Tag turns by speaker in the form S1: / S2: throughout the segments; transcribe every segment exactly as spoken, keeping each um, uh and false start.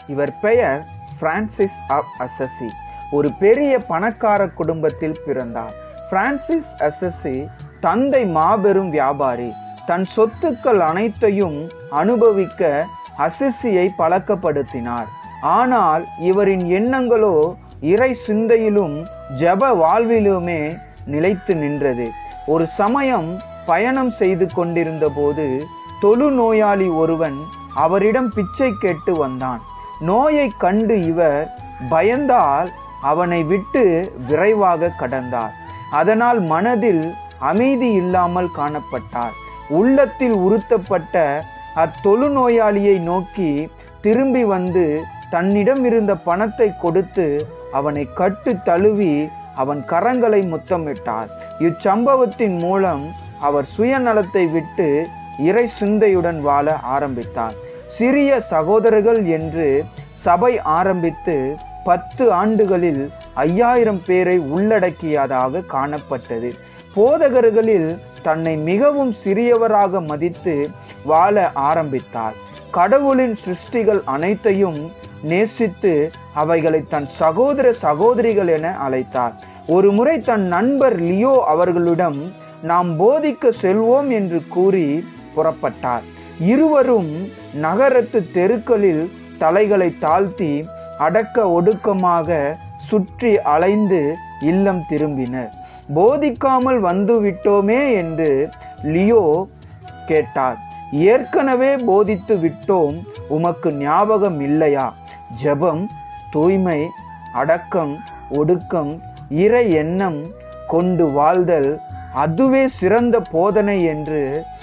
S1: இவர் பெயர் Francis of அசசி. ஒரு பெரிய பணக்கார குடும்பத்தில் பிறந்தார். பிரான்சிஸ் அசசி தந்தை மாபெரும் வியாபாரி. தன் சொத்துக்கள் அனைத்தையும் அனுபவிக்க அசிசியை பழக்கப்படுத்தினார். ஆனால் இவரின் எண்ணங்களோ இறை சிந்தையிலும் ஜெப வாழ்விலுமே நிலைத்து நின்றது. ஒரு சமயம் பயணம் செய்து கொண்டிருந்த போது தொழுநோயாளி ஒருவன் அவரிடம் பிச்சை கேட்டு வந்தான். நோயை கண்டு இவர் பயந்தால் அவனை விட்டு விரைவாக கடந்தார். அதனால் மனதில் அமைதி இல்லாமல் காணப்பட்டார். உள்ளத்தில் உறுத்தப்பட்ட அத்தொழுநோயாளியை நோக்கி திரும்பி வந்து தன்னிடம் இருந்த பணத்தை கொடுத்து அவனை கட்டு தழுவி அவன் கரங்களை முத்தமிட்டார். இச்சம்பவத்தின் மூலம் அவர் சுயநலத்தை விட்டு இறை சிந்தையுடன் வாழ ஆரம்பித்தார். சிறிய சகோதரர்கள் என்று சபை ஆரம்பித்து பத்து ஆண்டுகளில் ஐயாயிரம் பேரை உள்ளடக்கியதாக காணப்பட்டது. போதகர்களில் தன்னை மிகவும் சிறியவராக மதித்து வாழ ஆரம்பித்தார். கடவுளின் சிருஷ்டிகள் அனைத்தையும் நேசித்து அவைகளை தன் சகோதர சகோதரிகள் என அழைத்தார். ஒரு முறை தன் நண்பர் லியோ அவர்களிடம் நாம் போதிக்க செல்வோம் என்று கூறி புறப்பட்டார். இருவரும் நகரத்து தெருக்களில் தலைகளை தாழ்த்தி அடக்க ஒடுக்கமாக சுற்றி அலைந்து இல்லம் திரும்பினர். போதிக்காமல் வந்து விட்டோமே என்று லியோ கேட்டார். ஏற்கனவே போதித்து விட்டோம், உமக்கு ஞாபகம் இல்லையா? ஜெபம், தூய்மை, அடக்கம், ஒடுக்கம், இறை எண்ணம் கொண்டு வாழ்தல், அதுவே சிறந்த போதனை என்று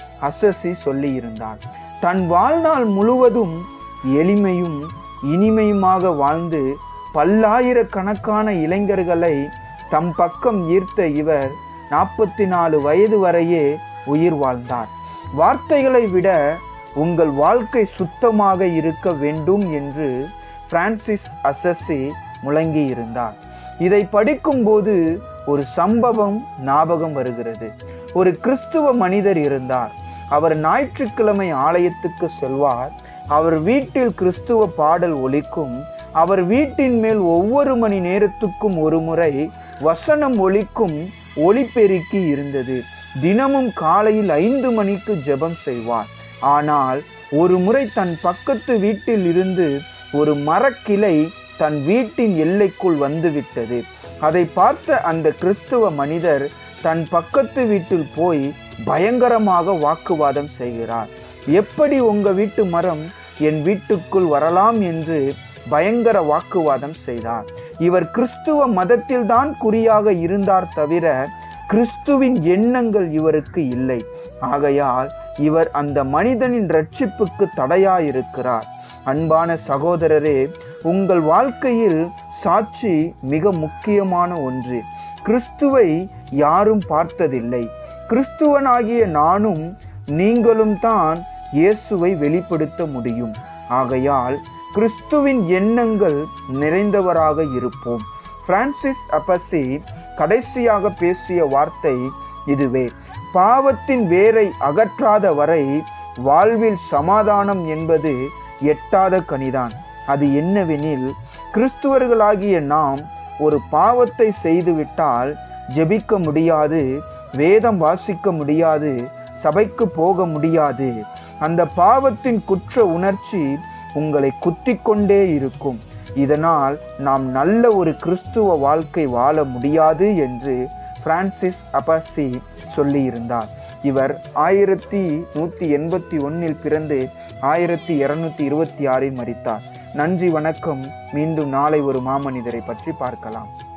S1: அசசி சொல்லியிருந்தார். தன் வாழ்நாள் முழுவதும் எளிமையும் இனிமையுமாக வாழ்ந்து பல்லாயிரக்கணக்கான இளைஞர்களை தம் பக்கம் ஈர்த்த இவர் நாற்பத்தி நாலு வயது வரையே உயிர் வாழ்ந்தார். வார்த்தைகளை விட உங்கள் வாழ்க்கை சுத்தமாக இருக்க வேண்டும் என்று பிரான்சிஸ் அசசி முழங்கி இருந்தார். இதை படிக்கும்போது ஒரு சம்பவம் ஞாபகம் வருகிறது. ஒரு கிறிஸ்துவ மனிதர் இருந்தார். அவர் ஞாயிற்றுக்கிழமை ஆலயத்துக்கு செல்வார். அவர் வீட்டில் கிறிஸ்துவ பாடல் ஒலிக்கும். அவர் வீட்டின் மேல் ஒவ்வொரு மணி நேரத்துக்கும் ஒரு முறை வசனம் ஒலிக்கும் ஒலிபெருக்கி இருந்தது. தினமும் காலையில் ஐந்து மணிக்கு ஜெபம் செய்வார். ஆனால் ஒரு முறை தன் பக்கத்து வீட்டில் இருந்து ஒரு மரக்கிளை தன் வீட்டின் எல்லைக்குள் வந்துவிட்டது. அதை பார்த்த அந்த கிறிஸ்துவ மனிதர் தன் பக்கத்து வீட்டில் போய் பயங்கரமாக வாக்குவாதம் செய்கிறார். எப்படி உங்க வீட்டு மரம் என் வீட்டுக்குள் வரலாம் என்று பயங்கர வாக்குவாதம் செய்தார். இவர் கிறிஸ்துவ மதத்தில் தான் குறியாக இருந்தார் தவிர கிறிஸ்துவின் எண்ணங்கள் இவருக்கு இல்லை. ஆகையால் இவர் அந்த மனிதனின் இரட்சிப்புக்கு தடையாயிருக்கிறார். அன்பான சகோதரரே, உங்கள் வாழ்க்கையில் சாட்சி மிக முக்கியமான ஒன்று. கிறிஸ்துவை யாரும் பார்த்ததில்லை. கிறிஸ்துவனாகிய நானும் நீங்களும் தான் இயேசுவை வெளிப்படுத்த முடியும். ஆகையால் கிறிஸ்துவின் எண்ணங்கள் நிறைந்தவராக இருப்போம். பிரான்சிஸ் அசசி கடைசியாக பேசிய வார்த்தை இதுவே. பாவத்தின் வேரை அகற்றாத வரை வாழ்வில் சமாதானம் என்பது எட்டாத கனிதான். அது என்னவெனில், கிறிஸ்துவர்களாகிய நாம் ஒரு பாவத்தை செய்துவிட்டால் ஜெபிக்க முடியாது, வேதம் வாசிக்க முடியாது, சபைக்கு போக முடியாது. அந்த பாவத்தின் குற்ற உணர்ச்சி உங்களை குத்திக் கொண்டே இருக்கும். இதனால் நாம் நல்ல ஒரு கிறிஸ்துவ வாழ்க்கை வாழ முடியாது என்று பிரான்சிஸ் அசசி சொல்லியிருந்தார். இவர் ஆயிரத்தி நூற்றி எண்பத்தி ஒன்னில் பிறந்து ஆயிரத்தி இருநூத்தி இருபத்தி ஆறில் மரித்தார். நன்றி, வணக்கம். மீண்டும் நாளை ஒரு மாமனிதரை பற்றி பார்க்கலாம்.